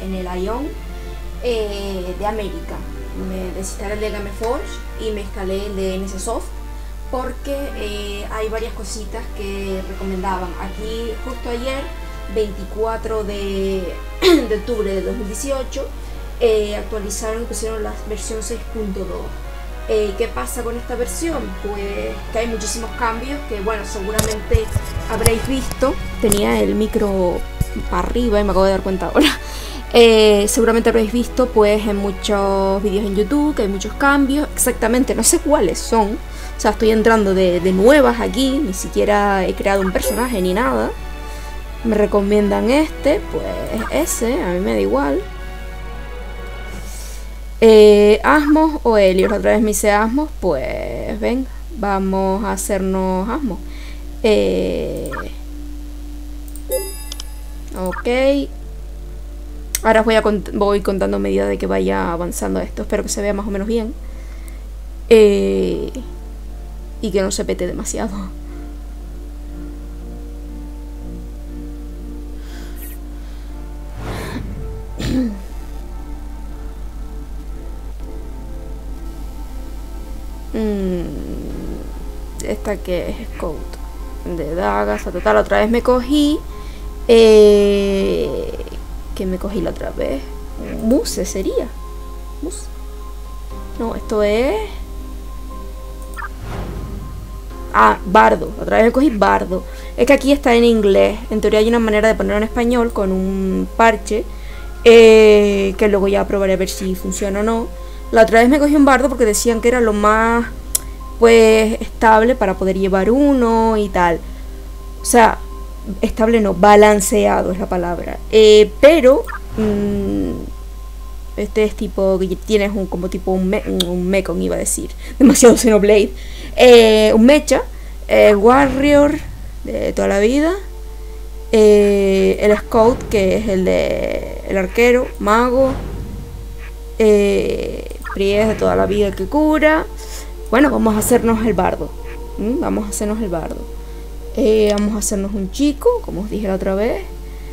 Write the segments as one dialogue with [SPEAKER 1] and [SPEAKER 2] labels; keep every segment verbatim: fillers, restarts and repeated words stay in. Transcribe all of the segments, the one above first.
[SPEAKER 1] en el Ion eh, de América. Me desinstalé el de Gameforge y me instalé el de N S Soft porque eh, hay varias cositas que recomendaban. Aquí justo ayer, veinticuatro de octubre de dos mil dieciocho, eh, actualizaron y pusieron la versión seis punto dos. Eh, ¿Qué pasa con esta versión? Pues que hay muchísimos cambios que, bueno, seguramente habréis visto. Tenía el micro para arriba y me acabo de dar cuenta ahora. Eh, seguramente habréis visto pues en muchos vídeos en YouTube que hay muchos cambios. Exactamente, no sé cuáles son. O sea, estoy entrando de, de nuevas aquí. Ni siquiera he creado un personaje ni nada. Me recomiendan este, pues ese, a mí me da igual. Eh, Asmos o Helios, otra vez me hice Asmos, pues venga, vamos a hacernos Asmos. Eh, ok. Ahora os voy, a cont voy contando a medida de que vaya avanzando esto. Espero que se vea más o menos bien. Eh, y que no se pete demasiado. Esta que es Scout de dagas, a total, otra vez me cogí eh, que me cogí la otra vez Muse sería Muse. No, esto es ah, Bardo, otra vez me cogí Bardo. Es que aquí está en inglés, en teoría hay una manera de ponerlo en español con un parche eh, que luego ya probaré a ver si funciona o no. La otra vez me cogí un Bardo porque decían que era lo más pues estable para poder llevar uno y tal. O sea, estable no, balanceado es la palabra. Eh, pero mmm, este es tipo que tienes un como tipo un, me, un Mekon, iba a decir, demasiado Xenoblade. Eh, un mecha, eh, Warrior de toda la vida. Eh, el Scout, que es el de el arquero, mago. Eh, Pries de toda la vida que cura. Bueno, vamos a hacernos el bardo. ¿Mm? Vamos a hacernos el bardo. Eh, vamos a hacernos un chico, como os dije la otra vez.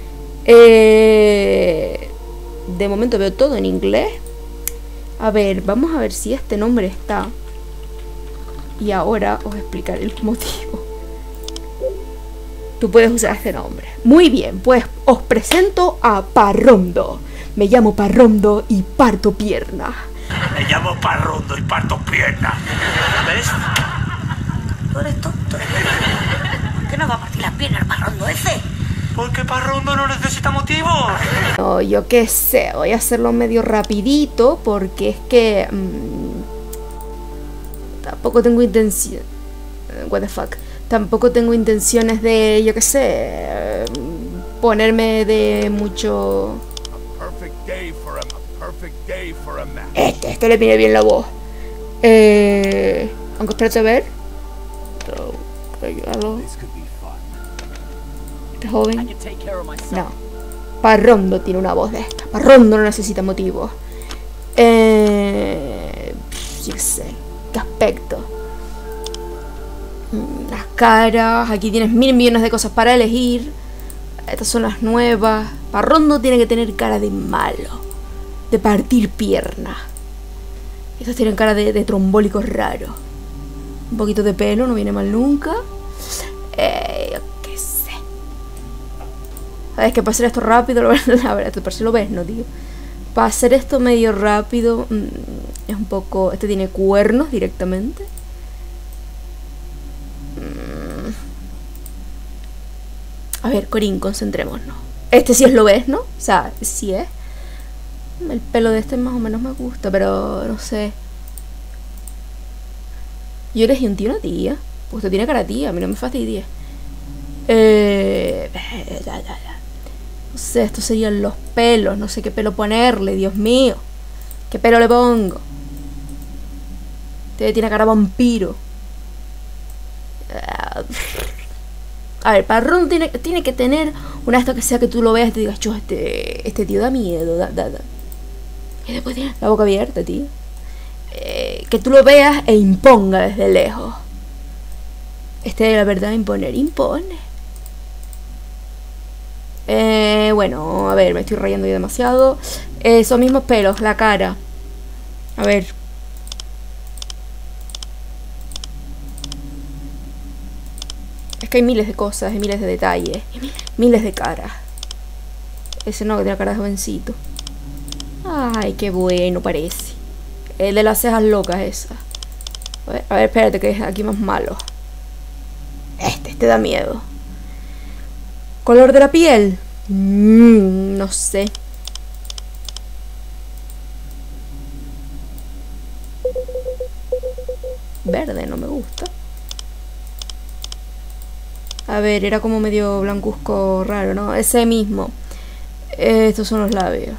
[SPEAKER 1] Eh, de momento veo todo en inglés. A ver, vamos a ver si este nombre está. Y ahora os explicaré el motivo. Tú puedes usar este nombre. Muy bien, pues os presento a Parrondo. Me llamo Parrondo y parto pierna.
[SPEAKER 2] Me llamo Parrondo y parto pierna. ¿Ves?
[SPEAKER 3] Tú eres tonto. ¿Qué no va a partir las piernas el Parrondo ese?
[SPEAKER 2] Porque Parrondo no necesita motivos.
[SPEAKER 1] No, yo qué sé, voy a hacerlo medio rapidito porque es que mmm, tampoco tengo intención. What the fuck. Tampoco tengo intenciones de, yo qué sé, ponerme de mucho. Este, este le viene bien la voz. Eh, aunque espérate a ver. Este joven. No. Parrondo tiene una voz de esta. Parrondo no necesita motivos. Eh, yo qué sé. ¿Qué aspecto? Las caras. Aquí tienes mil millones de cosas para elegir. Estas son las nuevas. Parrondo tiene que tener cara de malo. De partir pierna. Estos tienen cara de, de trombólicos raros. Un poquito de pelo, no viene mal nunca. Eh, yo qué sé. Sabes que para hacer esto rápido, lo, la verdad, por si lo ves, no, tío. Para hacer esto medio rápido, mmm, es un poco. Este tiene cuernos directamente. Mm. A ver, Corín, concentrémonos. Este sí es lo ves, ¿no? O sea, sí es. El pelo de este más o menos me gusta, pero no sé. Yo elegí un tío, una tía. Pues usted tiene cara de tía, a mí no me fastidia. Eh, ya, ya, ya. No sé, estos serían los pelos. No sé qué pelo ponerle, Dios mío. ¿Qué pelo le pongo? Usted tiene cara de vampiro. A ver, Parrondo tiene, tiene que tener una esto que sea que tú lo veas y te digas, yo, este, este tío da miedo, da, da, da. Y después tiene la boca abierta, tío. Eh, que tú lo veas e imponga desde lejos. Este, la verdad, imponer, impone. Eh, bueno, a ver, me estoy rayando ya demasiado. Eh, esos mismos pelos, la cara. A ver. Es que hay miles de cosas, hay miles de detalles, miles de caras. Ese no, que tiene cara de jovencito. Ay, qué bueno parece. El de las cejas locas esa. A ver, a ver, espérate, que es aquí más malo. Este, este da miedo. ¿Color de la piel? Mm, no sé. Verde, no me gusta. A ver, era como medio blancuzco raro, ¿no? Ese mismo. Eh, estos son los labios.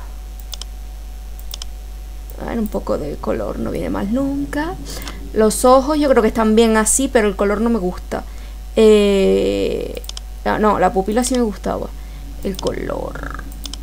[SPEAKER 1] A ver, un poco de color no viene mal nunca. Los ojos yo creo que están bien así, pero el color no me gusta. Eh... Ah, no, la pupila sí me gustaba. El color.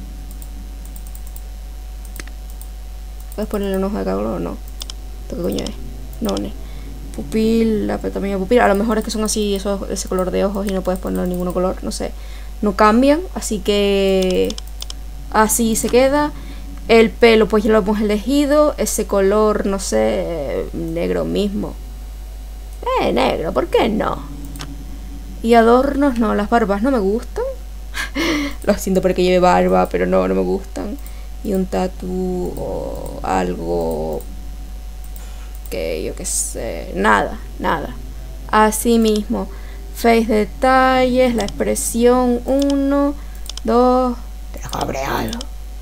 [SPEAKER 1] ¿Puedes ponerle un ojo de cada color o no? ¿Esto qué coño es? No, no. Pupila, pero también pupila. A lo mejor es que son así, esos, ese color de ojos y no puedes poner ningún color, no sé. No cambian, así que así se queda. El pelo pues ya lo hemos elegido. Ese color, no sé, negro mismo. Eh, negro, ¿por qué no? Y adornos, no, las barbas no me gustan. Lo siento porque lleve barba, pero no, no me gustan. Y un tatu o algo que yo qué sé, nada, nada. Así mismo, face detalles, la expresión, uno, dos, tres, cabreado.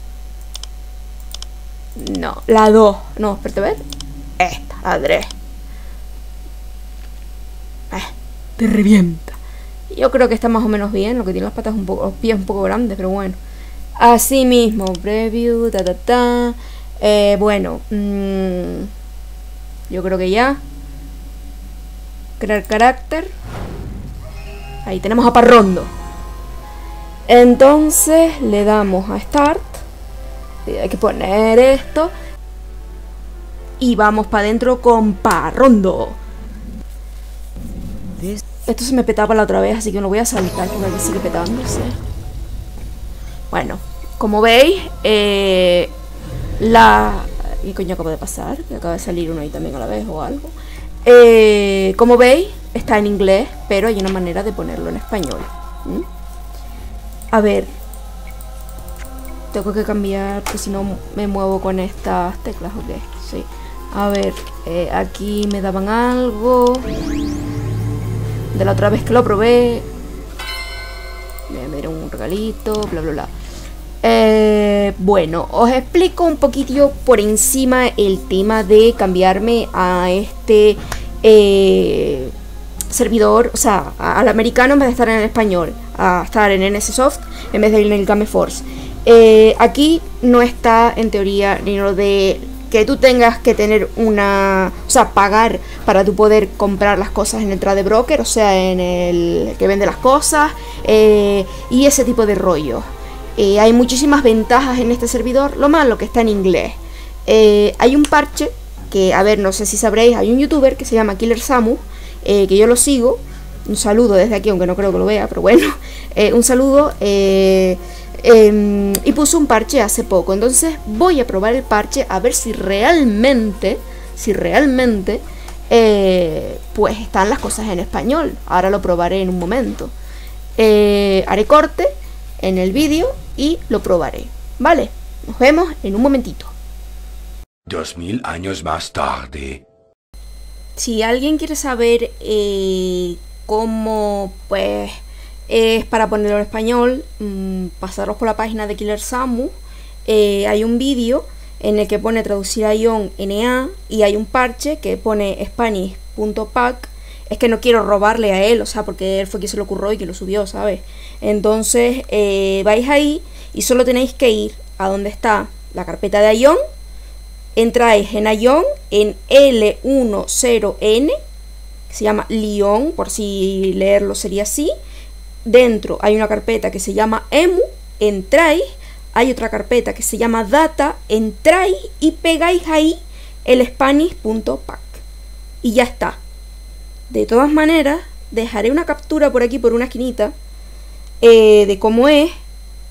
[SPEAKER 1] No, la dos, no, espérate a ver. Esta, la tres. Eh, te revienta. Yo creo que está más o menos bien, lo que tiene las patas un poco, los pies un poco grandes, pero bueno. Así mismo, preview, ta ta ta. Eh, bueno, mmm, yo creo que ya. Crear carácter. Ahí tenemos a Parrondo. Entonces le damos a Start. Y hay que poner esto. Y vamos para adentro con Parrondo. Esto se me petaba la otra vez, así que lo voy a saltar porque aquí sigue petándose. Bueno, como veis, eh, la... ¿Qué coño acaba de pasar? Que acaba de salir uno ahí también a la vez o algo. Eh, como veis, está en inglés, pero hay una manera de ponerlo en español. ¿Mm? A ver. Tengo que cambiar, porque si no me muevo con estas teclas, ¿o qué? Sí. A ver, eh, aquí me daban algo de la otra vez que lo probé. Me dieron un regalito, bla bla bla. Eh, bueno, os explico un poquitito por encima el tema de cambiarme a este eh, servidor, o sea, al americano en vez de estar en el español, a estar en NSSoft en vez de en el Gameforce. Eh, aquí no está en teoría ni lo de que tú tengas que tener una, o sea, pagar para tú poder comprar las cosas en el trade broker, o sea, en el que vende las cosas, eh, y ese tipo de rollo. Eh, hay muchísimas ventajas en este servidor, lo malo que está en inglés. Eh, hay un parche que, a ver, no sé si sabréis, hay un youtuber que se llama Killer Samu, eh, que yo lo sigo. Un saludo desde aquí, aunque no creo que lo vea, pero bueno, eh, un saludo. Eh, Eh, y puso un parche hace poco. Entonces voy a probar el parche a ver si realmente Si realmente eh, pues están las cosas en español. Ahora lo probaré en un momento. eh, Haré corte en el vídeo y lo probaré. Vale, nos vemos en un momentito.
[SPEAKER 2] Dos mil años más tarde.
[SPEAKER 1] Si alguien quiere saber eh, cómo pues es para ponerlo en español, mmm, pasaros por la página de Killer Samu. Eh, hay un vídeo en el que pone traducir a Ion N A y hay un parche que pone Spanish punto pack. Es que no quiero robarle a él, o sea, porque él fue quien se lo ocurrió y quien lo subió, ¿sabes? Entonces eh, vais ahí y solo tenéis que ir a donde está la carpeta de Ion. Entráis en Ion en L diez N, que se llama Lyon, por si leerlo sería así. Dentro hay una carpeta que se llama Emu, entráis, hay otra carpeta que se llama Data, entráis y pegáis ahí el Spanish punto pack y ya está. De todas maneras, dejaré una captura por aquí, por una esquinita, eh, de cómo es,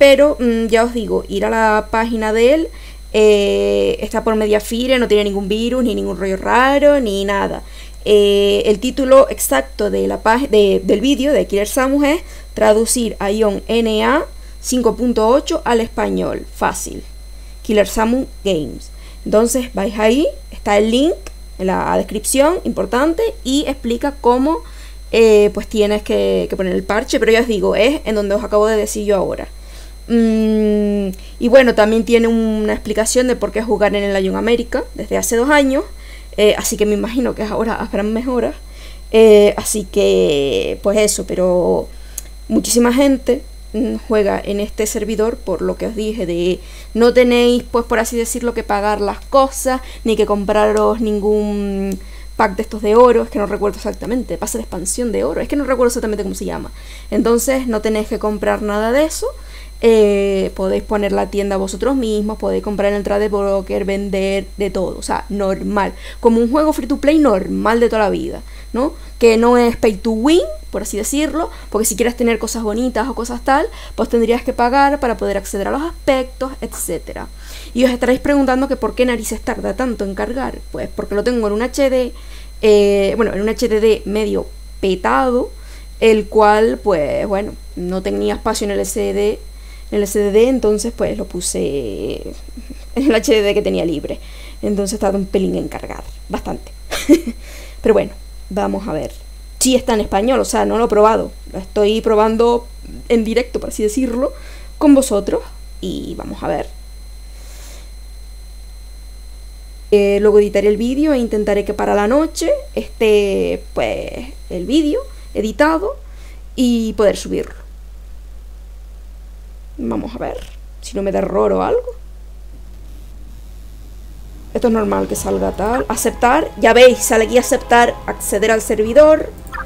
[SPEAKER 1] pero mmm, ya os digo, ir a la página de él, eh, está por Mediafire, no tiene ningún virus, ni ningún rollo raro, ni nada. Eh, el título exacto de la de, del vídeo de Killer Samus es traducir Ion N A cinco punto ocho al español, fácil, Killer Samus Games. Entonces vais ahí, está el link en la descripción, importante, y explica cómo eh, pues tienes que, que poner el parche, pero ya os digo, es en donde os acabo de decir yo ahora. Mm, y bueno, también tiene una explicación de por qué jugar en el Ion América desde hace dos años, eh, así que me imagino que ahora habrán mejoras, eh, así que pues eso, pero muchísima gente juega en este servidor por lo que os dije de no tenéis, pues por así decirlo, que pagar las cosas, ni que compraros ningún pack de estos de oro, es que no recuerdo exactamente, pase de expansión de oro, es que no recuerdo exactamente cómo se llama. Entonces no tenéis que comprar nada de eso, eh, podéis poner la tienda vosotros mismos, podéis comprar en el trade broker, vender, de todo, o sea, normal, como un juego free to play normal de toda la vida, ¿no? Que no es pay to win, por así decirlo, porque si quieres tener cosas bonitas o cosas tal, pues tendrías que pagar para poder acceder a los aspectos, etcétera. Y os estaréis preguntando que por qué narices tarda tanto en cargar, pues porque lo tengo en un H D, eh, bueno, en un H D D medio petado, el cual, pues bueno, no tenía espacio en el S S D, en el S S D, entonces pues lo puse en el H D D que tenía libre, entonces tarda un pelín en cargar, bastante. Pero bueno, vamos a ver. Sí está en español, o sea, no lo he probado. Lo estoy probando en directo, por así decirlo, con vosotros. Y vamos a ver. Eh, luego editaré el vídeo e intentaré que para la noche esté, pues, el vídeo editado y poder subirlo. Vamos a ver si no me da error o algo. Esto es normal que salga tal. Aceptar, ya veis, sale aquí aceptar, acceder al servidor.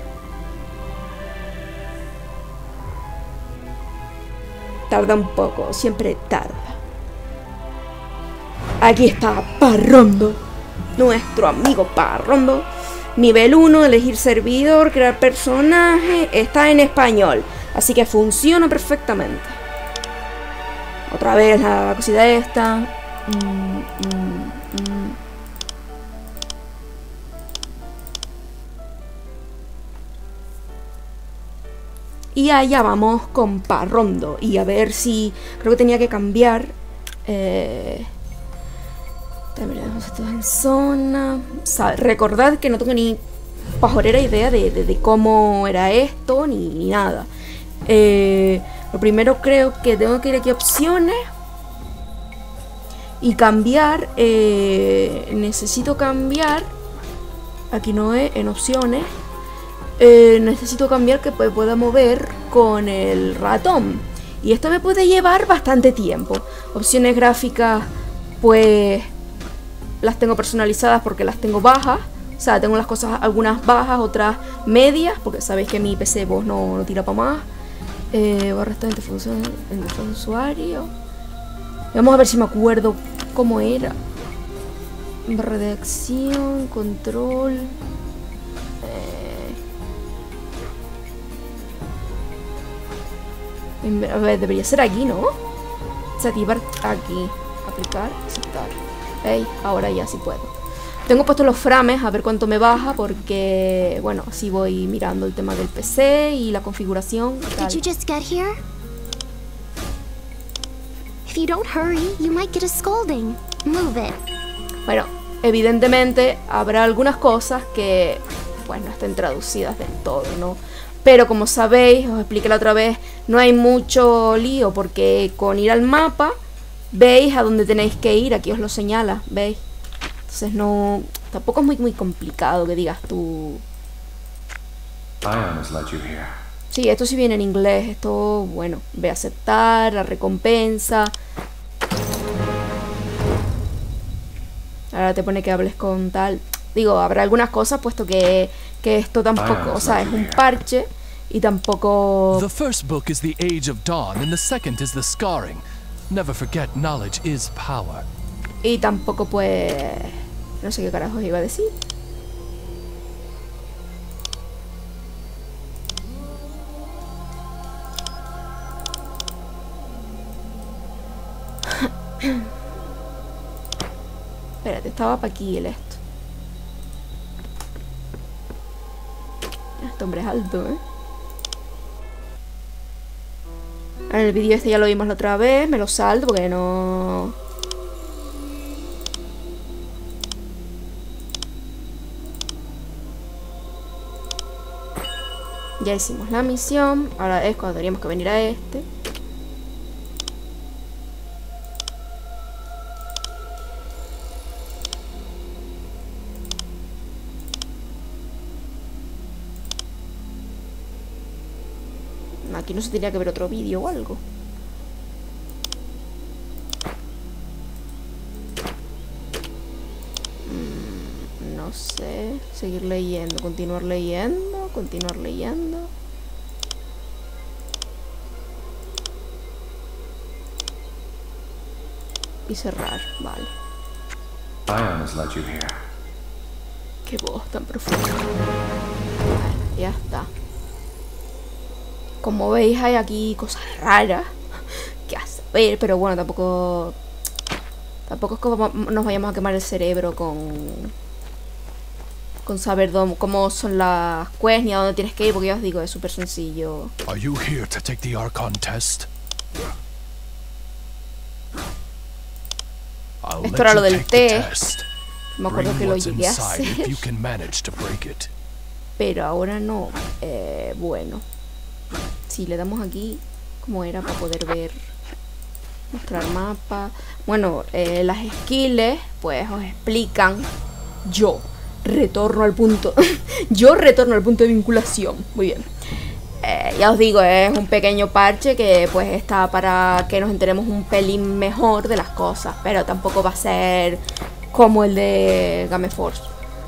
[SPEAKER 1] Tarda un poco, siempre tarda. Aquí está Parrondo, nuestro amigo Parrondo. Nivel uno, elegir servidor, crear personaje. Está en español, así que funciona perfectamente. Otra vez la cosita esta. Mm, mm, mm. Y allá vamos con Parrondo. Y a ver si... Creo que tenía que cambiar. Eh, en zona. O sea, recordad que no tengo ni pajorera idea de, de, de cómo era esto, ni, ni nada. Eh, lo primero creo que tengo que ir aquí a opciones. Y cambiar. Eh, necesito cambiar. Aquí no es, en opciones. Eh, necesito cambiar que pues, pueda mover con el ratón. Y esto me puede llevar bastante tiempo. Opciones gráficas, pues las tengo personalizadas porque las tengo bajas. O sea, tengo las cosas algunas bajas, otras medias, porque sabéis que mi P C vos no, no tira para más. Eh, barra esta función en el usuario. Vamos a ver si me acuerdo cómo era. Barra de acción, control. A ver, debería ser aquí, ¿no? Desactivar aquí. Aplicar, aceptar. Hey, ahora ya sí puedo. Tengo puesto los frames a ver cuánto me baja porque, bueno, así voy mirando el tema del P C y la configuración.
[SPEAKER 4] Did you just get here? If you don't hurry, you might get a scolding. Move it.
[SPEAKER 1] Bueno, evidentemente habrá algunas cosas que, pues, no estén traducidas del todo, ¿no? Pero como sabéis, os expliqué la otra vez, no hay mucho lío porque con ir al mapa, veis a dónde tenéis que ir, aquí os lo señala, ¿veis? Entonces no, tampoco es muy muy complicado que digas tú. Sí, esto sí viene en inglés, esto, bueno, ve a aceptar, la recompensa. Ahora te pone que hables con tal. Digo, habrá algunas cosas puesto que, que esto tampoco, o sea, es un parche y tampoco...
[SPEAKER 5] The first book is The Age of Dawn and the second is The Scarring. Never forget knowledge is power.
[SPEAKER 1] Y tampoco pues... no sé qué carajos iba a decir. Espérate, estaba para aquí el esto. Este hombre es alto, ¿eh? En el vídeo este ya lo vimos la otra vez. Me lo salto porque no... Ya hicimos la misión. Ahora es cuando teníamos que venir a este. Aquí no se tenía que ver otro vídeo o algo. Mm, no sé. Seguir leyendo. Continuar leyendo. Continuar leyendo. Y cerrar. Vale.
[SPEAKER 6] Ion has led you here.
[SPEAKER 1] Qué voz tan profunda. Bueno, ya está. Como veis hay aquí cosas raras que a saber, pero bueno, tampoco tampoco es como nos vayamos a quemar el cerebro con con saber dónde, cómo son las quests ni a dónde tienes que ir, porque ya os digo, es súper sencillo.
[SPEAKER 5] Are you here to take the Archon test? I'll
[SPEAKER 1] Esto
[SPEAKER 5] let
[SPEAKER 1] era lo
[SPEAKER 5] you
[SPEAKER 1] del
[SPEAKER 5] take the
[SPEAKER 1] test.
[SPEAKER 5] test.
[SPEAKER 1] Me acuerdo
[SPEAKER 5] Bring
[SPEAKER 1] que lo
[SPEAKER 5] what's
[SPEAKER 1] llegué a
[SPEAKER 5] inside if
[SPEAKER 1] hacer,
[SPEAKER 5] you can manage to break it.
[SPEAKER 1] pero ahora no. Eh, bueno. Si le damos aquí, como era para poder ver, mostrar mapa. Bueno, eh, las skills, pues os explican. Yo retorno al punto. Yo retorno al punto de vinculación. Muy bien. Eh, ya os digo, es un pequeño parche que pues está para que nos enteremos un pelín mejor de las cosas, pero tampoco va a ser como el de Gameforce.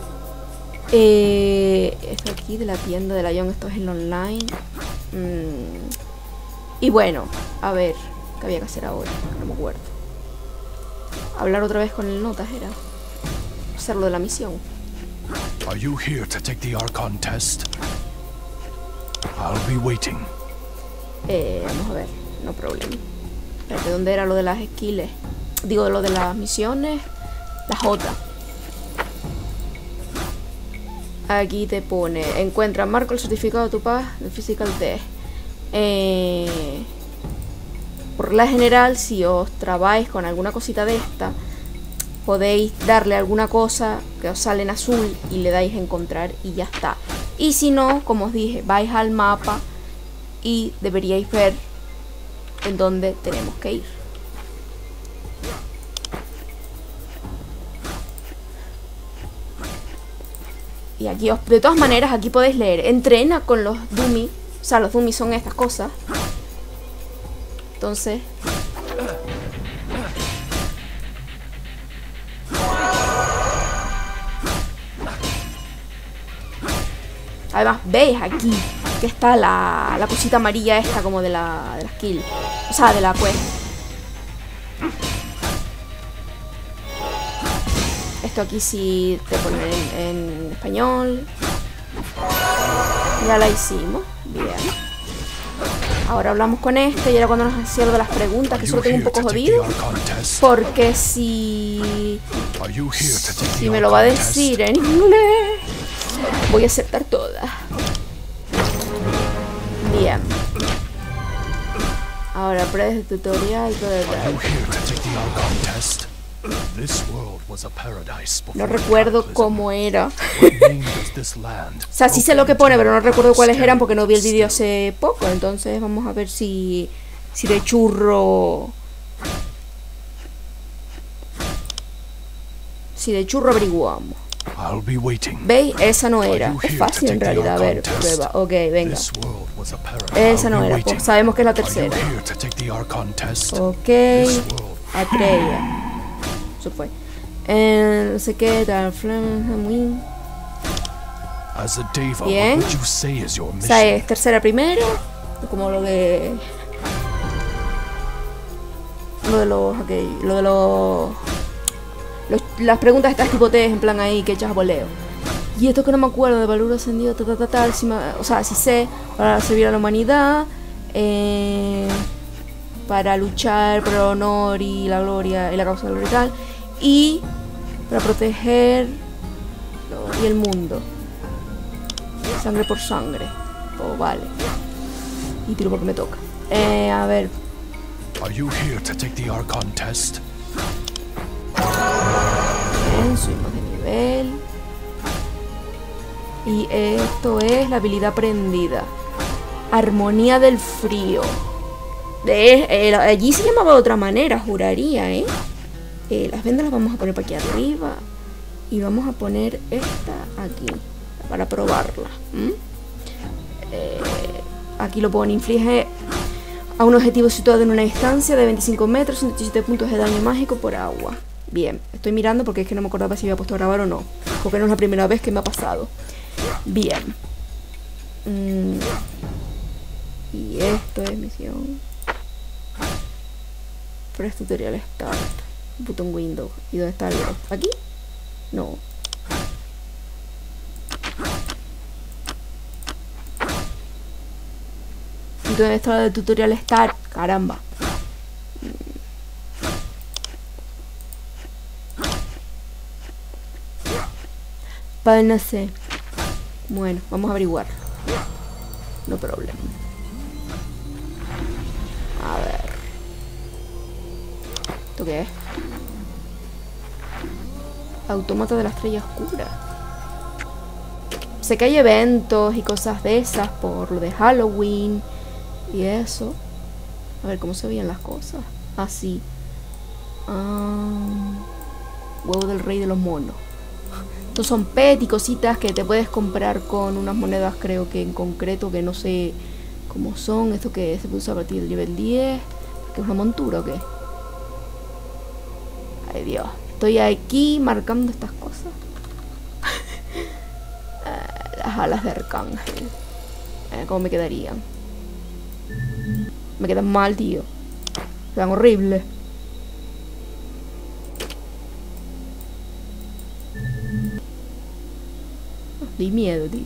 [SPEAKER 1] Eh, esto aquí de la tienda de la Ion, esto es el online. Mm. Y bueno, a ver, ¿qué había que hacer ahora? No me acuerdo. Hablar otra vez con el notas era hacerlo de la misión.
[SPEAKER 5] Are you here to take the Archon test? I'll be waiting.
[SPEAKER 1] Eh, vamos a ver, no problema. Espérate, ¿dónde era lo de las skills? Digo, lo de las misiones. La J. Aquí te pone, encuentra, marco el certificado de tu paz del Physical Test. Eh, por la general, si os trabáis con alguna cosita de esta, podéis darle alguna cosa que os sale en azul y le dais a encontrar y ya está. Y si no, como os dije, vais al mapa y deberíais ver en dónde tenemos que ir. Y aquí, os, de todas maneras, aquí podéis leer. Entrena con los dummies. O sea, los dummies son estas cosas. Entonces... Además, veis aquí que está la, la cosita amarilla esta como de la, de la skill. O sea, de la quest. Esto aquí sí te ponen en, en español. Ya la hicimos. Bien. Ahora hablamos con este y era cuando nos hacía lo de las preguntas, que eso lo tengo un poco jodido. Porque si... Si me lo va a decir en inglés, voy a aceptar todas. Bien. Ahora pre tutorial y todo el No recuerdo cómo era. O sea, sí sé lo que pone, pero no recuerdo cuáles eran porque no vi el vídeo hace poco. Entonces vamos a ver si, si de churro... Si de churro averiguamos. ¿Veis? Esa no era. Es fácil en realidad. A ver, prueba. Ok, venga. Esa no era. Pues sabemos que es la tercera. Ok. Atreya. Eso fue. Eh, no sé qué tal. Bien. O sea, es tercera primero. Como lo de... Lo de los... Ok. Lo de los... Los, las preguntas estas tipo test, en plan ahí que echas a voleo. Y esto que no me acuerdo, de valor ascendido, tal, tal, tal, si me, o sea, si sé, para servir a la humanidad. Eh, para luchar por el honor y la gloria y la causa gloria y tal, y para proteger y el mundo. Sangre por sangre. Oh, vale. Y tiro porque me toca. Eh, a ver.
[SPEAKER 5] Are you here to take the Archon test?
[SPEAKER 1] Bien, subimos de nivel. Y esto es la habilidad aprendida. Armonía del frío. De, eh, allí se llamaba de otra manera, juraría, ¿eh? eh las vendas las vamos a poner para aquí arriba. Y vamos a poner esta aquí para probarla. ¿Mm? Eh, aquí lo pone, inflige a un objetivo situado en una distancia de veinticinco metros, ciento diecisiete puntos de daño mágico por agua. Bien, estoy mirando porque es que no me acordaba si había puesto a grabar o no, porque no es la primera vez que me ha pasado. Bien. Mm. Y esto es misión. Press tutorial start. Button window. ¿Y dónde está el otro? ¿Aquí? No. ¿Dónde está la de tutorial start? Caramba. Pues no sé. Bueno, vamos a averiguar. No problema. A ver. ¿Esto qué es? Autómata de la estrella oscura. Sé que hay eventos y cosas de esas por lo de Halloween y eso. A ver cómo se veían las cosas. Así. Um, huevo del rey de los monos. Estos son pet y cositas que te puedes comprar con unas monedas, creo que en concreto, que no sé cómo son. Esto que se puede usar a partir del nivel diez. ¿Que es una montura o qué? Ay, Dios. Estoy aquí marcando estas cosas. Las alas de arcángel. Eh, ¿Cómo me quedarían? Me quedan mal, tío. Quedan horribles. Di miedo, tío.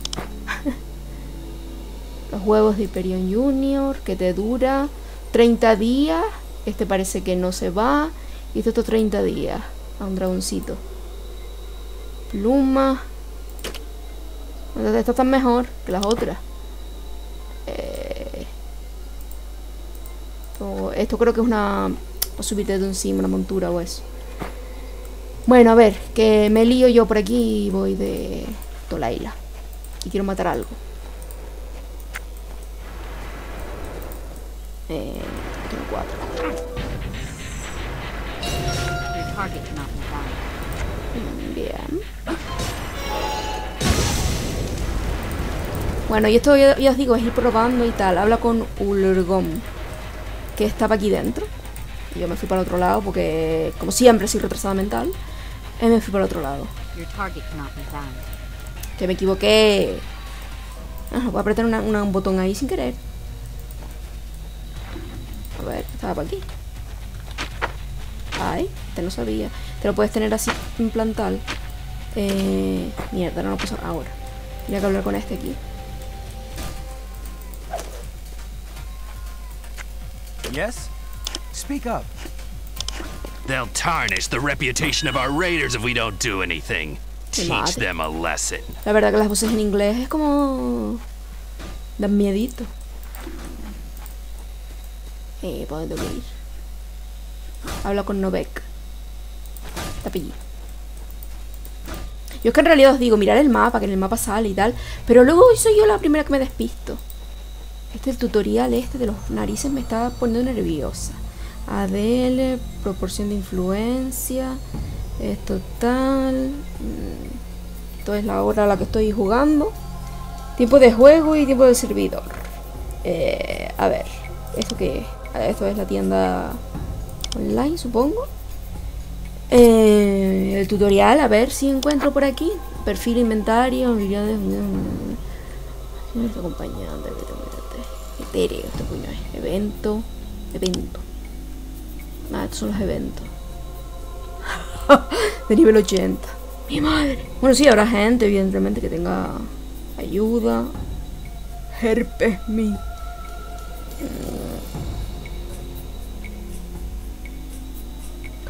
[SPEAKER 1] Los huevos de Hyperion Junior, que te dura treinta días. Este parece que no se va. Y esto estos treinta días. A un dragoncito. Pluma. Esta está mejor que las otras. Eh, esto, esto creo que es una... Para subirte de encima, una montura o eso. Bueno, a ver, que me lío yo por aquí y voy de Tolaila. Y quiero matar algo. Eh, tengo cuatro. Bien. Bueno, y esto ya, ya os digo, es ir probando y tal. Habla con Ulrgom, que estaba aquí dentro. Y yo me fui para el otro lado porque, como siempre, soy retrasada mental. Y me fui para el otro lado. Que me equivoqué. Ah, voy a apretar una, una, un botón ahí sin querer. A ver, estaba por aquí. Ay, te no sabía. Te lo puedes tener así en plantal. Eh, mierda, no lo puedo usar ahora. Tenía que hablar con este aquí.
[SPEAKER 7] Yes? Speak up.
[SPEAKER 2] They'll tarnish the reputation of our raiders if we don't do anything. Teach them a lesson.
[SPEAKER 1] La verdad que las voces en inglés es como... dan miedito. Eh, ¿por dónde tengo que ir? Habla con Novek. Está allí. Yo es que en realidad os digo, mirar el mapa, que en el mapa sale y tal. Pero luego soy yo la primera que me despisto. Este el tutorial este de los narices me está poniendo nerviosa. Adele, proporción de influencia. Esto tal. Esto es la hora a la que estoy jugando. Tiempo de juego y tiempo de servidor. Eh, a ver, ¿esto qué es? Esto es la tienda online, supongo. Eh, el tutorial, a ver si encuentro por aquí. Perfil, inventario, habilidades. Acompañante, etéreo, este coño es. Evento, evento. Ah, estos son los eventos. De nivel ochenta. Mi madre. Bueno, sí, habrá gente, evidentemente, que tenga ayuda. Herpes me.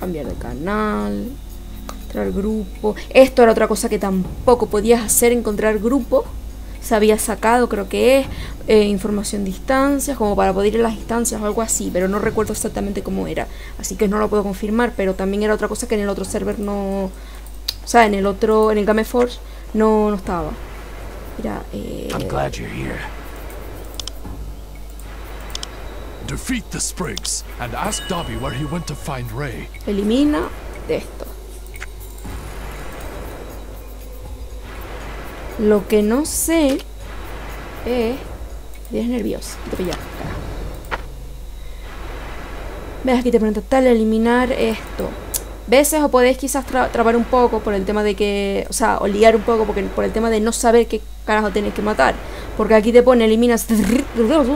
[SPEAKER 1] Cambiar de canal. Encontrar grupo. Esto era otra cosa que tampoco podías hacer, encontrar grupo. Se había sacado, creo que es, eh, información de instancias, como para poder ir a las instancias o algo así, pero no recuerdo exactamente cómo era. Así que no lo puedo confirmar, pero también era otra cosa que en el otro server no... O sea, en el otro, en el Gameforge no, no estaba. Mira, eh...
[SPEAKER 2] I'm glad you're here.
[SPEAKER 5] Defeat the Sprigs and ask Dobby where he went to find Ray.
[SPEAKER 1] Elimina de esto. Lo que no sé es... Eres nervioso. Te pillas. Ves, aquí te pregunta tal, eliminar esto. Veces o podéis quizás tra trabar un poco por el tema de que... O sea, o liar un poco porque, por el tema de no saber qué carajo tenéis que matar. Porque aquí te pone eliminas... Pero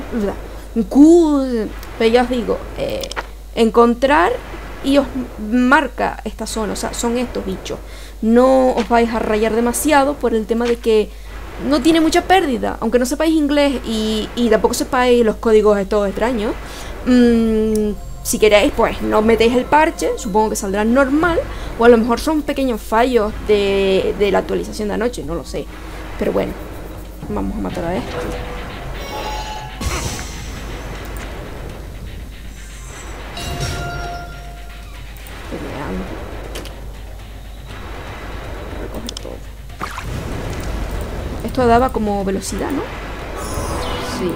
[SPEAKER 1] ya os digo, eh, encontrar y os marca esta zona. O sea, son estos bichos. No os vais a rayar demasiado por el tema de que no tiene mucha pérdida. Aunque no sepáis inglés y, y tampoco sepáis los códigos estos extraños. Mmm, si queréis, pues no metéis el parche. Supongo que saldrá normal. O a lo mejor son pequeños fallos de, de la actualización de anoche. No lo sé. Pero bueno, vamos a matar a este. Esto daba como velocidad, ¿no? Sí.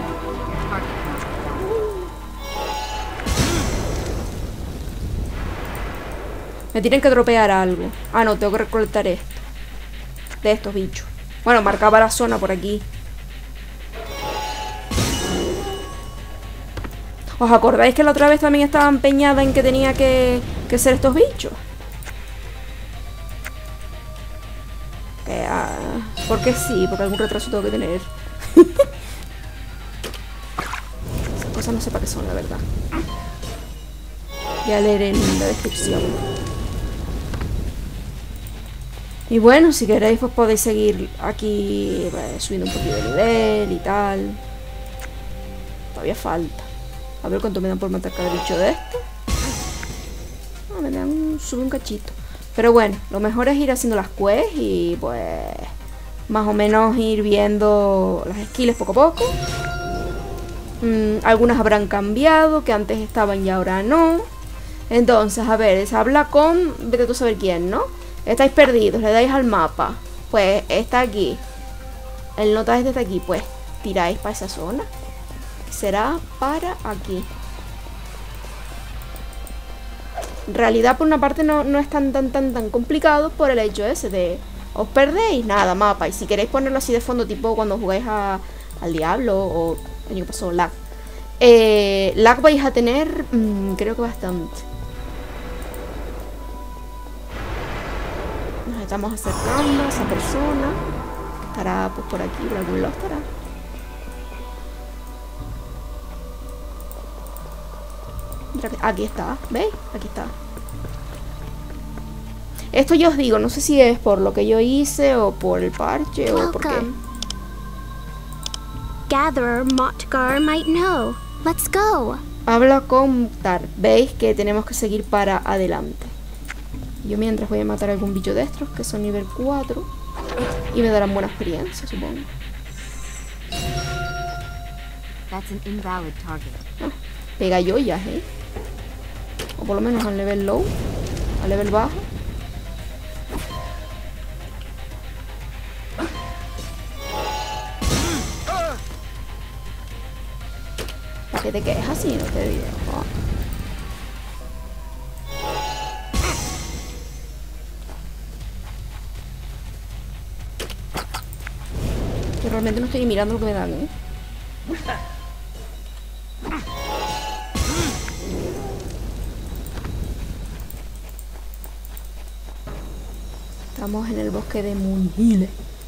[SPEAKER 1] Me tienen que dropear algo. Ah, no, tengo que recolectar esto. De estos bichos. Bueno, marcaba la zona por aquí. ¿Os acordáis que la otra vez también estaba empeñada en que tenía que, que ser estos bichos? Eh, ah, porque sí, porque algún retraso tengo que tener. Esas cosas no sé para qué son, la verdad. Ya leeré en la descripción. Y bueno, si queréis pues podéis seguir aquí pues, subiendo un poquito de nivel y tal. Todavía falta. A ver cuánto me dan por matar cada bicho de esto. Ah, me dan un, sube un cachito. Pero bueno, lo mejor es ir haciendo las quests y pues más o menos ir viendo las skills poco a poco. Mm, algunas habrán cambiado, que antes estaban y ahora no. Entonces, a ver, se habla con... Vete tú a saber quién, ¿no? Estáis perdidos, le dais al mapa. Pues está aquí. El nota este está aquí, pues tiráis para esa zona. Será para aquí. En realidad por una parte no, no es tan tan tan tan complicado por el hecho ese de os perdéis, nada, mapa. Y si queréis ponerlo así de fondo, tipo cuando jugáis a, al Diablo o el año pasado lag, eh, lag vais a tener mmm, creo que bastante. Nos estamos acercando a esa persona. Estará pues por aquí, por algún lado estará. Aquí está, ¿veis? Aquí está. Esto yo os digo, no sé si es por lo que yo hice o por el parche o por qué.
[SPEAKER 4] Gatherer Motgar might know. Let's go.
[SPEAKER 1] Habla con Tar. Veis que tenemos que seguir para adelante. Yo mientras voy a matar a algún bicho de estos que son nivel cuatro y me darán buena experiencia, supongo.
[SPEAKER 8] That's an invalid target.
[SPEAKER 1] Ah, pega joyas, ¿eh? O por lo menos al nivel low, al nivel bajo. ¿Para qué te quedes así? No te digo. Oh. Yo realmente no estoy mirando lo que me dan, ¿eh? Estamos en el bosque de Munhile.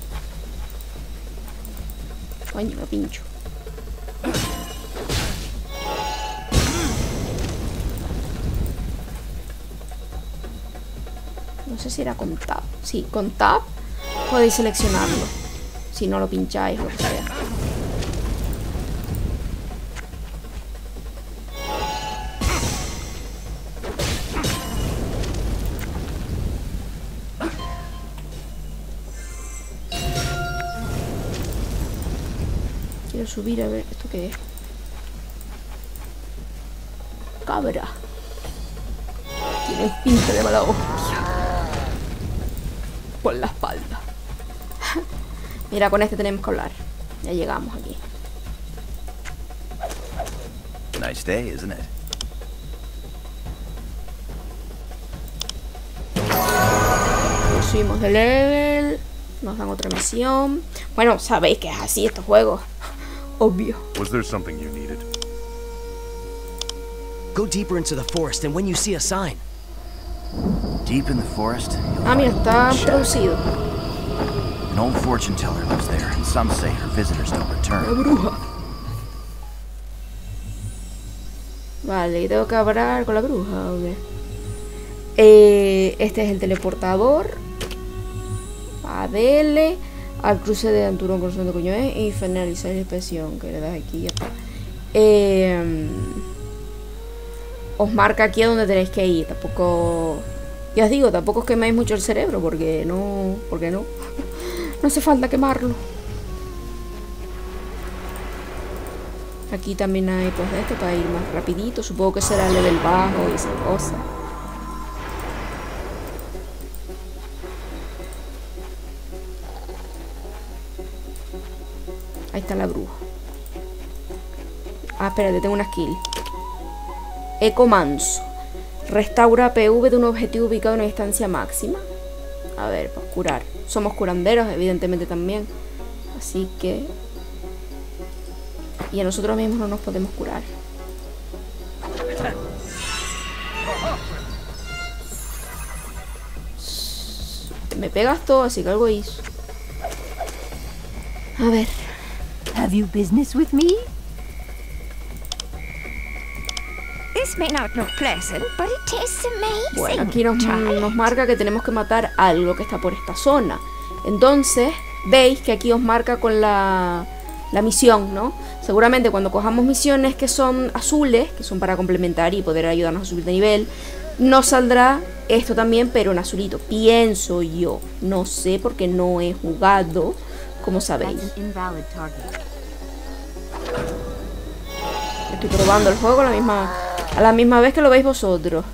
[SPEAKER 1] Coño, me pincho. No sé si era con tab. Sí, con tab podéis seleccionarlo. Si no lo pincháis o lo que sea. Quiero subir a ver, ¿esto qué es? Cabra. Tiene pinta de mala hostia. Por la espalda. Mira, con este tenemos que hablar. Ya llegamos aquí.
[SPEAKER 7] Nice day, isn't it?
[SPEAKER 1] Subimos de level. Nos dan otra misión. Bueno, sabéis que es así estos juegos. Obvio.
[SPEAKER 9] Was there something you needed?
[SPEAKER 10] Go deeper into the forest and when you see a sign.
[SPEAKER 7] Deep in the forest, you'll
[SPEAKER 1] Ah, mira,
[SPEAKER 7] find
[SPEAKER 1] está
[SPEAKER 7] a shadow.
[SPEAKER 1] traducido.
[SPEAKER 7] An old fortune teller lives there, and some say her visitors don't
[SPEAKER 1] La
[SPEAKER 7] return.
[SPEAKER 1] bruja. Vale, y tengo que hablar con la bruja, ¿o qué? Eh, este es el teleportador. Adele. Al cruce de Anturón con Santo Coño y finalizar la inspección. Que le das aquí y ya está. Eh, os marca aquí a donde tenéis que ir. Tampoco. Ya os digo, tampoco os quemáis mucho el cerebro. Porque no. Porque no. No hace falta quemarlo. Aquí también hay pues de esto para ir más rapidito. Supongo que será el level bajo y esa cosa. Ahí está la bruja. Ah, espérate, tengo una skill. Eco manso. Restaura P V de un objetivo ubicado en una distancia máxima. A ver, para curar. Somos curanderos, evidentemente también. Así que... Y a nosotros mismos no nos podemos curar. Me pegas todo, así que algo hizo. A ver.
[SPEAKER 11] Have you business with me?
[SPEAKER 12] This may not look pleasant, but it is amazing.
[SPEAKER 1] Bueno, aquí nos, nos marca que tenemos que matar algo que está por esta zona. Entonces, veis que aquí os marca con la, la misión, ¿no? Seguramente cuando cojamos misiones que son azules, que son para complementar y poder ayudarnos a subir de nivel, nos saldrá esto también, pero en azulito. Pienso yo. No sé porque no he jugado, como sabéis. Estoy probando el juego a la misma, a la misma vez que lo veis vosotros.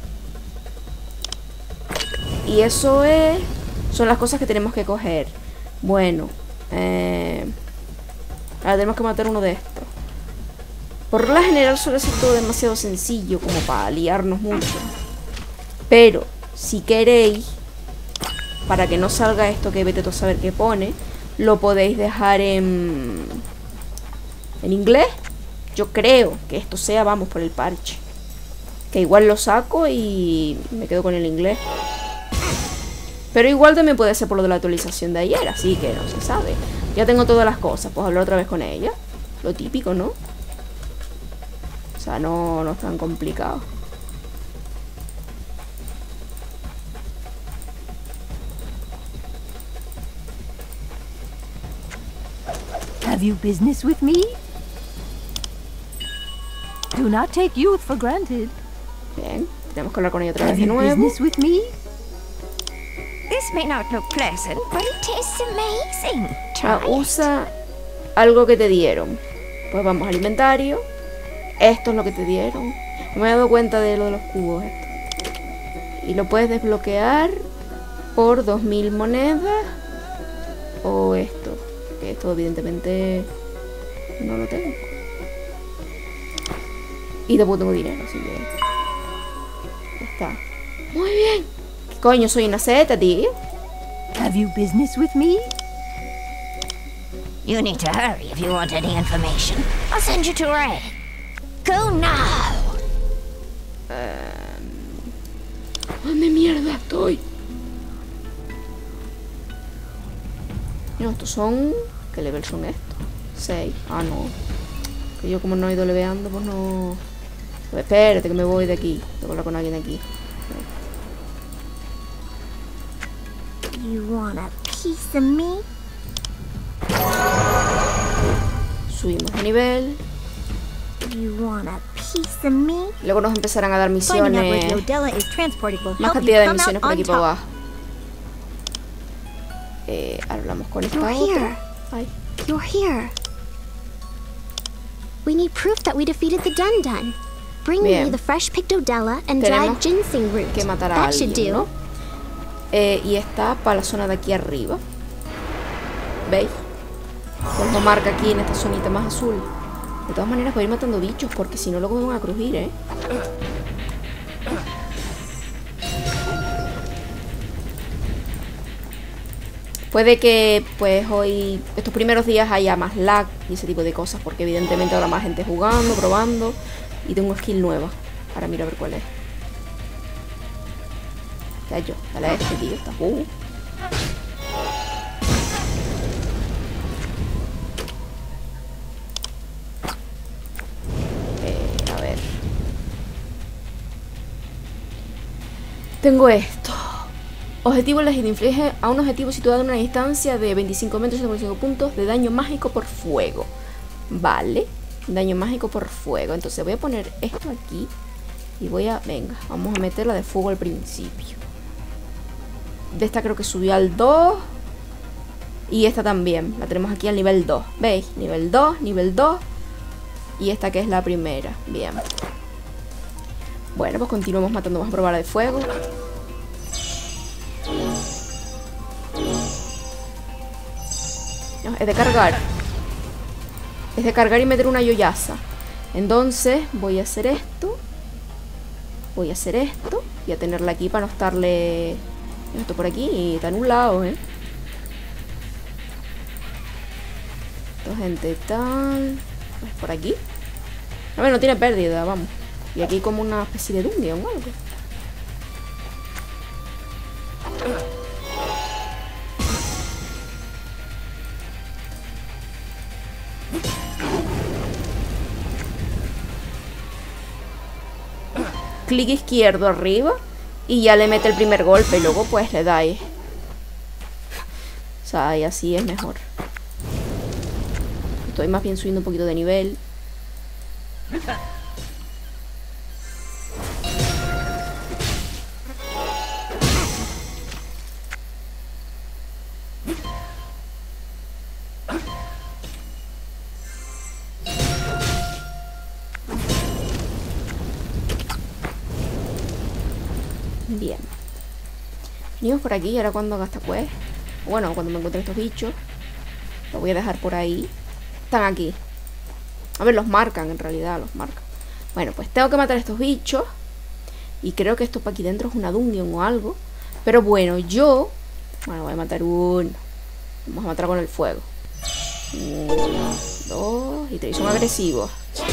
[SPEAKER 1] Y eso es... Son las cosas que tenemos que coger. Bueno. Eh, ahora tenemos que matar uno de estos. Por regla general suele ser todo demasiado sencillo como para liarnos mucho. Pero, si queréis, para que no salga esto que vete tú a saber qué pone, lo podéis dejar en... En inglés. Yo creo que esto sea, vamos, por el parche. Que igual lo saco y me quedo con el inglés. Pero igual también puede ser por lo de la actualización de ayer, así que no se sabe. Ya tengo todas las cosas, pues hablar otra vez con ella. Lo típico, ¿no? O sea, no, no es tan complicado.
[SPEAKER 11] Have you business with me? Do not take youth for granted.
[SPEAKER 1] Bien, tenemos que hablar con ella otra vez
[SPEAKER 11] Have
[SPEAKER 1] de
[SPEAKER 11] you
[SPEAKER 1] nuevo.
[SPEAKER 11] business with me?
[SPEAKER 12] This may not look pleasant, but it is amazing.
[SPEAKER 1] Ah,
[SPEAKER 12] Try it.
[SPEAKER 1] usa algo que te dieron. Pues vamos al inventario. Esto es lo que te dieron. No me he dado cuenta de lo de los cubos esto. Y lo puedes desbloquear por dos mil monedas. O esto. Que esto evidentemente no lo tengo. Y tampoco tengo dinero, así que... Ya está. Muy bien. ¿Qué coño? Soy una seta, tío.
[SPEAKER 11] Have you business with me?
[SPEAKER 12] You need to hurry if you want any information. I'll send you to Ray. Go now.
[SPEAKER 1] ¿Dónde mierda estoy? No, estos son... ¿Qué level son estos? seis. Ah, no. Que yo como no he ido leveando, pues no... Pues espérate que me voy de aquí. Tengo que hablar con alguien de aquí.
[SPEAKER 12] You want a piece of me?
[SPEAKER 1] Subimos de nivel.
[SPEAKER 12] You want a piece of me?
[SPEAKER 1] Luego nos empezarán a dar
[SPEAKER 12] Finding out where
[SPEAKER 1] misiones.
[SPEAKER 12] the Odella is transported will
[SPEAKER 1] Más
[SPEAKER 12] help you
[SPEAKER 1] cantidad de
[SPEAKER 12] come
[SPEAKER 1] misiones
[SPEAKER 12] out
[SPEAKER 1] por
[SPEAKER 12] on
[SPEAKER 1] aquí por
[SPEAKER 12] top.
[SPEAKER 1] abajo. Eh, hablamos con esta
[SPEAKER 4] You're
[SPEAKER 1] otra.
[SPEAKER 4] here.
[SPEAKER 1] Ay.
[SPEAKER 4] You're here. We need proof that we defeated the Dun Dun. Bring
[SPEAKER 1] Bien.
[SPEAKER 4] me the fresh Pictodella and
[SPEAKER 1] Tenemos
[SPEAKER 4] dried ginseng root.
[SPEAKER 1] que matar a
[SPEAKER 4] That should
[SPEAKER 1] alguien,
[SPEAKER 4] do.
[SPEAKER 1] ¿no? Eh, y está para la zona de aquí arriba. ¿Veis? Pues lo marca aquí en esta zonita más azul. De todas maneras voy a ir matando bichos porque si no luego me van a crujir, ¿eh? Puede que pues hoy, estos primeros días haya más lag y ese tipo de cosas, porque evidentemente habrá más gente jugando, probando. Y tengo skill nueva. Ahora mira a ver cuál es. Ya yo, dale a este tío, está uh. eh, A ver. Tengo esto. Objetivo les inflige a un objetivo situado en una distancia de veinticinco metros y ciento cuarenta y cinco puntos de daño mágico por fuego. Vale, daño mágico por fuego. Entonces voy a poner esto aquí y voy a, venga, vamos a meterla de fuego al principio. De esta creo que subió al dos. Y esta también, la tenemos aquí al nivel dos. ¿Veis? Nivel dos, nivel dos. Y esta que es la primera, bien. Bueno, pues continuamos matando más a probar de fuego. No, es de cargar. Es de cargar y meter una yoyaza. Entonces voy a hacer esto. Voy a hacer esto. Y a tenerla aquí para no estarle... Esto por aquí y está anulado, ¿eh? Esto, gente, tal... Pues por aquí. A ver, no tiene pérdida, vamos. Y aquí como una especie de dungeon o algo. Clic izquierdo arriba y ya le mete el primer golpe y luego pues le dais. O sea, y así es mejor. Estoy más bien subiendo un poquito de nivel. Bien. Venimos por aquí y ahora cuando haga esta quest, bueno, cuando me encuentre estos bichos, los voy a dejar por ahí. Están aquí. A ver, los marcan en realidad, los marcan. Bueno, pues tengo que matar a estos bichos. Y creo que esto para aquí dentro es una dungeon o algo. Pero bueno, yo... Bueno, voy a matar uno. Vamos a matar con el fuego. Uno, dos y tres. Son agresivos.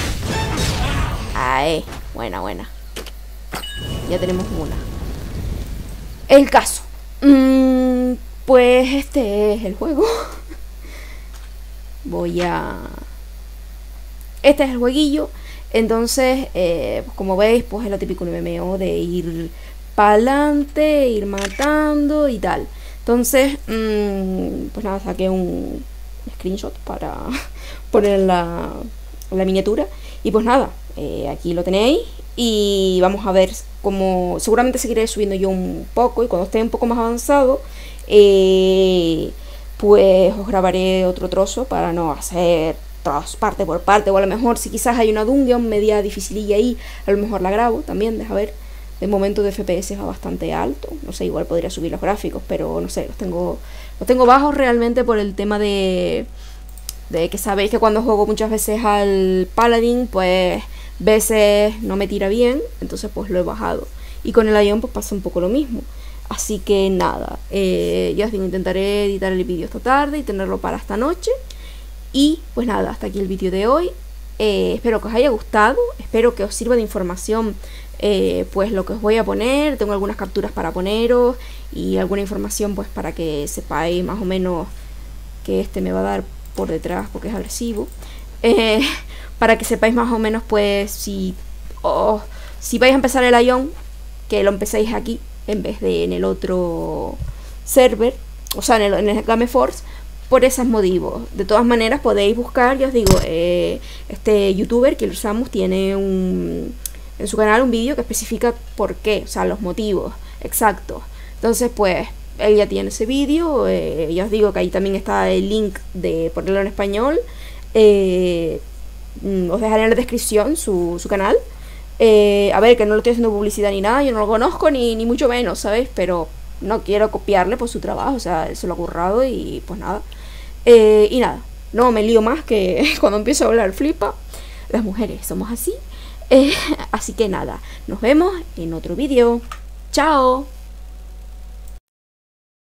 [SPEAKER 1] Ahí. Buena, buena. Ya tenemos una. El caso. Mm, pues este es el juego. Voy a... Este es el jueguillo. Entonces, eh, pues como veis, pues es lo típico un M M O de ir para adelante, ir matando y tal. Entonces, mmm, pues nada, saqué un screenshot para poner la, la miniatura. Y pues nada, eh, aquí lo tenéis. Y vamos a ver cómo... Seguramente seguiré subiendo yo un poco. Y cuando esté un poco más avanzado, eh, pues os grabaré otro trozo para no hacer tras parte por parte. O a lo mejor si quizás hay una dungeon media dificililla ahí, a lo mejor la grabo también, deja ver. De momento de F P S va bastante alto. No sé, igual podría subir los gráficos, pero no sé, los tengo, los tengo bajos realmente por el tema de... De que sabéis que cuando juego muchas veces al Paladin, pues veces no me tira bien, entonces pues lo he bajado. Y con el Ion pues pasa un poco lo mismo. Así que nada, eh, ya os digo, intentaré editar el vídeo esta tarde y tenerlo para esta noche. Y pues nada, hasta aquí el vídeo de hoy. eh, Espero que os haya gustado, espero que os sirva de información eh, pues lo que os voy a poner. Tengo algunas capturas para poneros y alguna información pues para que sepáis más o menos que este me va a dar por detrás porque es agresivo. eh, Para que sepáis más o menos pues si, oh, si vais a empezar el Ion, que lo empecéis aquí en vez de en el otro server, o sea en el, en el Gameforce, por esos motivos. De todas maneras podéis buscar, ya os digo, eh, este youtuber Killer Samus tiene un, en su canal un vídeo que especifica por qué, o sea los motivos exactos. Entonces pues él ya tiene ese vídeo, eh, ya os digo que ahí también está el link de ponerlo en español. eh, mm, os dejaré en la descripción su, su canal. Eh, a ver, que no lo estoy haciendo publicidad ni nada, yo no lo conozco ni, ni mucho menos, ¿sabéis? Pero no quiero copiarle por su trabajo, o sea, él se lo ha currado y pues nada. Eh, y nada, no me lío más, que cuando empiezo a hablar flipa. Las mujeres somos así. Eh, así que nada, nos vemos en otro vídeo. ¡Chao!